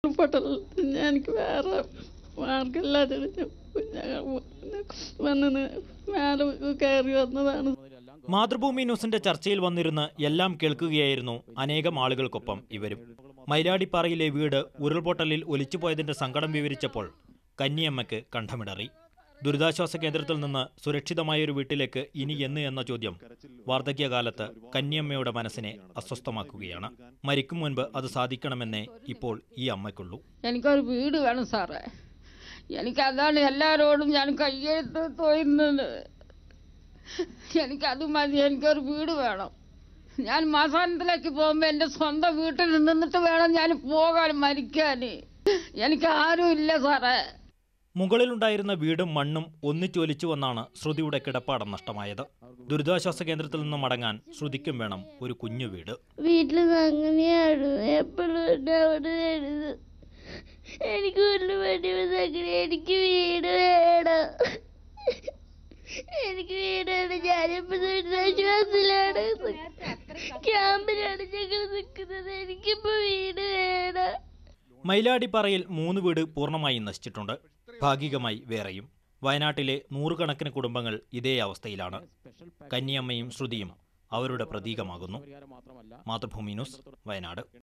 എനിക്ക് വേറെ മാർഗമില്ലാതെ വന്ന് മേലെ കയറി വന്നതാണ്. മാതൃഭൂമി ന്യൂസിന്റെ ചർച്ചയിൽ വന്നിരുന്ന് എല്ലാം കേൾക്കുകയായിരുന്നു അനേകം ആളുകൾക്കൊപ്പം ഇവരും. മൈലാടിപ്പാറയിലെ വീട് ഉരുൾപൊട്ടലിൽ ഒലിച്ചുപോയതിന്റെ സങ്കടം വിവരിച്ചപ്പോൾ കന്നിയമ്മയ്ക്ക് കണ്ഠമിടറി. ദുരിതാശ്വാസ കേന്ദ്രത്തിൽ നിന്ന് സുരക്ഷിതമായൊരു വീട്ടിലേക്ക് ഇനി എന്ന് എന്ന ചോദ്യം വാർദ്ധക്യകാലത്ത് കന്നിയമ്മയുടെ മനസ്സിനെ അസ്വസ്ഥമാക്കുകയാണ്. മരിക്കും മുൻപ് അത് സാധിക്കണമെന്നേ ഇപ്പോൾ ഈ അമ്മയ്ക്കുള്ളൂ. എനിക്കൊരു വീട് വേണം സാറേ, എനിക്കതാണ് എല്ലാവരോടും ഞാൻ കയ്യെഴുത്ത് തോന്നുന്നത്. എനിക്കത് മതി, എനിക്കൊരു വീട് വേണം. ഞാൻ മാസാന്തത്തിലേക്ക് പോകുമ്പോൾ എൻ്റെ സ്വന്തം വീട്ടിൽ നിന്നിട്ട് വേണം ഞാൻ പോകാൻ, മരിക്കാൻ. എനിക്ക് ആരും ഇല്ല സാറേ. മുകളിലുണ്ടായിരുന്ന വീടും മണ്ണും ഒന്നിച്ചൊലിച്ചുവെന്നാണ് ശ്രുതിയുടെ കിടപ്പാടം നഷ്ടമായത്. ദുരിതാശ്വാസ കേന്ദ്രത്തിൽ നിന്ന് മടങ്ങാൻ ശ്രുതിക്കും വേണം ഒരു കുഞ്ഞു വീട്. വീട്ടിൽ അങ്ങനെയാണ് എപ്പോഴും എനിക്ക് എനിക്ക് വീട് വേണം, എനിക്ക് വീട് വേണം. ഞാനിപ്പോ ദുരിതാശ്വാസത്തിലാണ്, ക്യാമ്പിലാണ് ഞങ്ങൾ നിൽക്കുന്നത്. എനിക്കിപ്പോ വീട് വേണം. മൈലാടിപ്പാറയിൽ 3 വീട് പൂർണ്ണമായും നശിച്ചിട്ടുണ്ട്, ഭാഗികമായി വേറെയും. വയനാട്ടിലെ 100 കണക്കിന് കുടുംബങ്ങൾ ഇതേ അവസ്ഥയിലാണ്. കന്നിയമ്മയും ശ്രുതിയും അവരുടെ പ്രതീകമാകുന്നു. മാതൃഭൂമി ന്യൂസ്, വയനാട്.